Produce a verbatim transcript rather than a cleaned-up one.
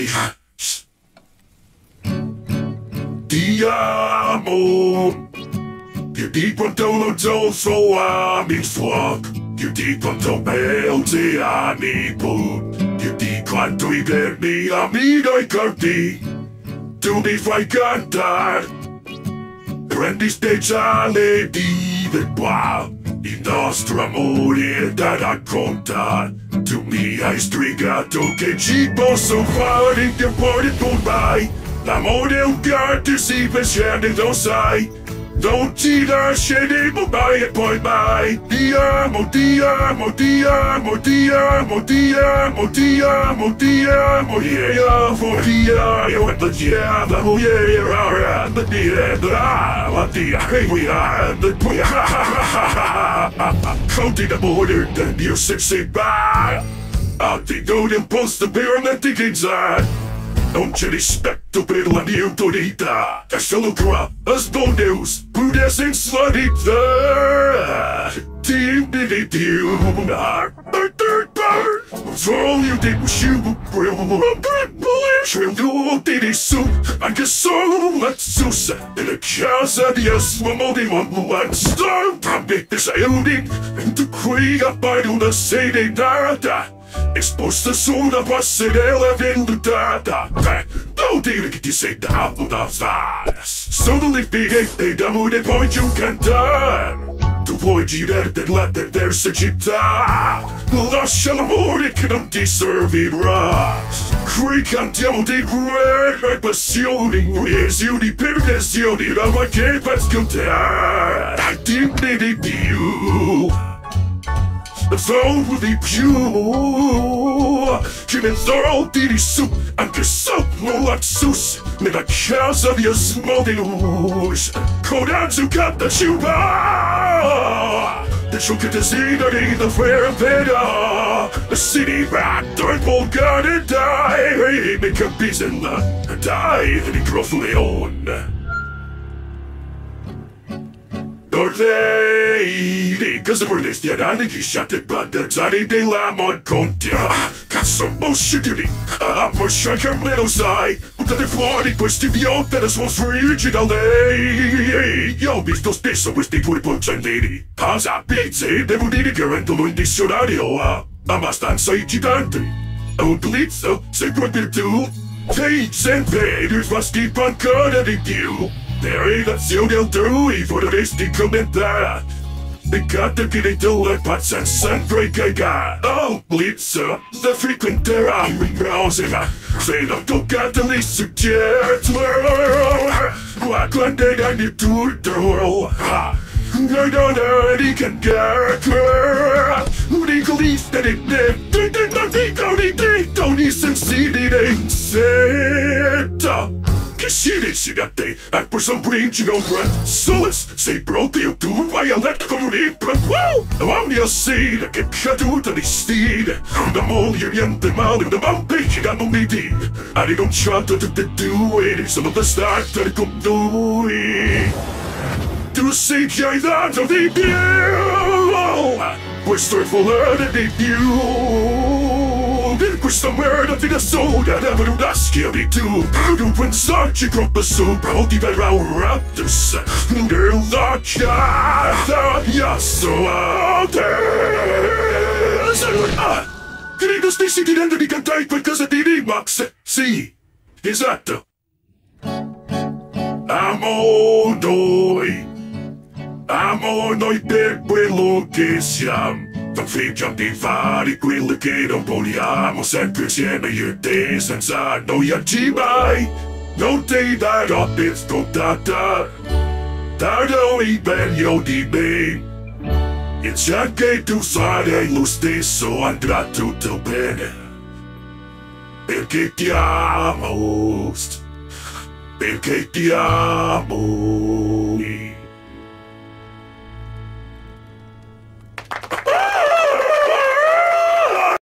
mi ti amo. Più di quanto lo so ami fuoco, più di quanto me ti ami tu, più di quanto i vermi amico i corti, tu mi fai cantare, prendi speciale di qua, il nostro amore è da raccontare, tu mi hai spiegato che ci posso fare che poi tu vai, l'amore è un gatto si piacere lo sai. Non ti lasceremo mai e poi mai. Ti amo, ti amo, ti amo, ti amo, ti amo, ti amo, ti amo. Yeah, for the eye, and the yeah, the yeah, and the yeah, the ah, the hey, we are the counting the border, then you say bye. Out the golden post, the pyramid inside. Non c'è rispetto per la mia autorità, è solo qua, asmodeus, pure senza vita. Ti di più, solo io devo sciupare, scendo di su, anche solo la susa, nella casa di asmodeus, tramite saluti, e tu qui appare una sede nata. Esposta su una passerella vellutata. Eh, non dire che ti sei dato da fare. Sono le fighe e d'amore poi giù cantare. Tu puoi girare della diversa città. Lascia l'amore che non ti servirà. Qui cantiamo di guerra e passioni, lesioni per lesioni, roba che per ascoltare. Dai, dimmi di più. Solo di più, che ne so di su, anche solo la sus, nella casa di asmodeus, coraggio canta ciuba, da ciò che desideri da fare vera, si dibatto il volgare dai, mi capisci, dai, il microfono. Orlei, cosa vorresti anni che sciate bandazzare della moncontia? Cazzo, bullshittery, ah, poscia che me lo sai, buttate fuori questi idioti da sfriggi da lei. Io ho visto spesso questi due poncellini, casa, pizze, devo dire che rendono il dizionario ah, abbastanza eccitante. Utilizzo, se proprio tu, sei sempre il fa schifo ancora di più. Le relazioni altrui vorresti commentare. Peccato che le tue pazza sempre cagare. Oh, blizzo, la frequenterà in prossima. Se non toccate le suggestioni. Ma quando hai di tutto. Non ho di cagare. Unico lista di te. Non dico di te. Non i sensibili in setta. Che si dice da te, e per sempre non run Solis, sei proprio tu, vai a letto con un impro Wow, ogni sera che caduta di stile Da moglie niente male, da mamma che non mi di Ha rinunciato a tutte e due, sono da stare con lui Tu sei che hai dato di più Questo è volere di più Questa merda ti da sola, never una schiavitù Non pensarci troppo sopra o ti verrà un raptus Nella casa di asmodeus Ah, credo stessi direndo di cantare qualcosa di Remax Sì, esatto Amo noi Amo noi per quello che siamo Non fingiamo di fare quello che non vogliamo Sempre insieme io e te senza annoiarci mai Non ti darò per scontata Darò il meglio di me E se anche tu sarai lo stesso andrà tutto bene Perché ti amo Perché ti amo